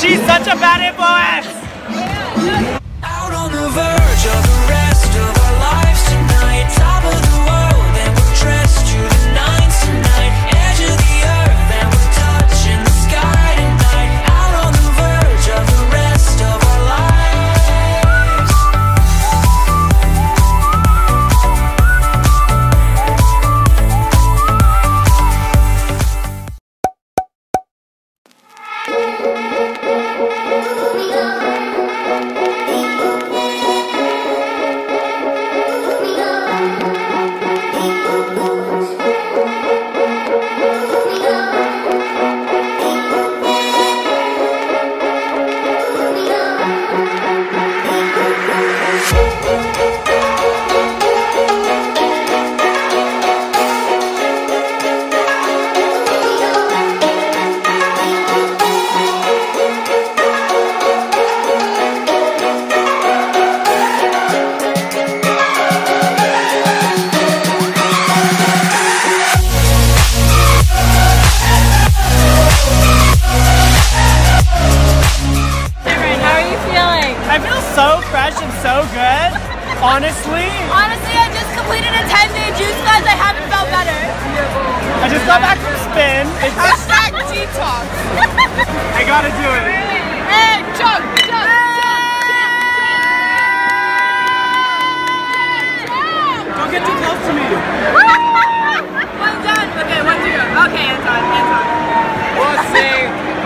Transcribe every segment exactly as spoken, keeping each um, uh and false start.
She's such a bad influence! Out on the verge of the rest of our lives tonight. Top of the world and we're dressed to the nines tonight. Edge of the earth and we're touching the sky tonight. Out on the verge of the rest of our lives. So fresh and so good. Honestly. Honestly, I just completed a ten day juice cleanse. I haven't felt better. I just got back from spin. It's Hashtag detox. I gotta do it. Hey, chug, chug, Don't get too close to me. One done. Okay, one to go. Okay, Anton, Anton. We'll see.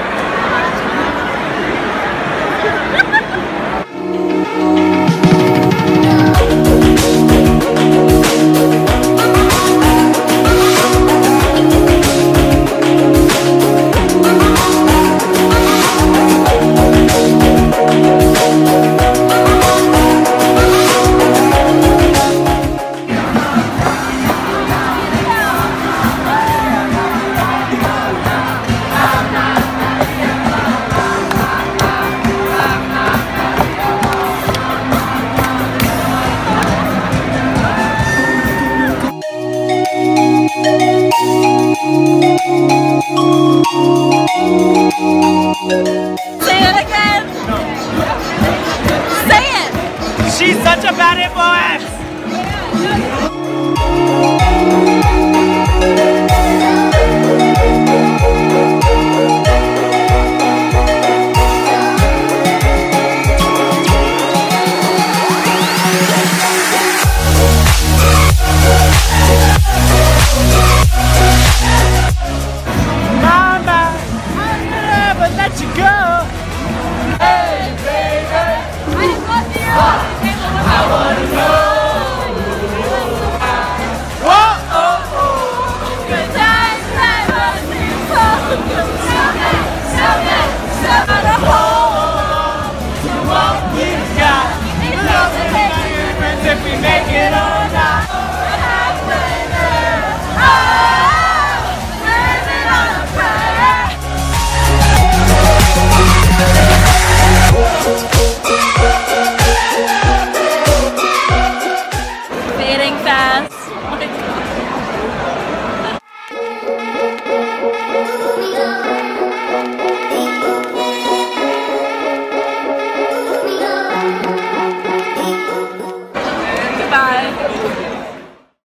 Say it again. No. Say it. She's such a bad influence.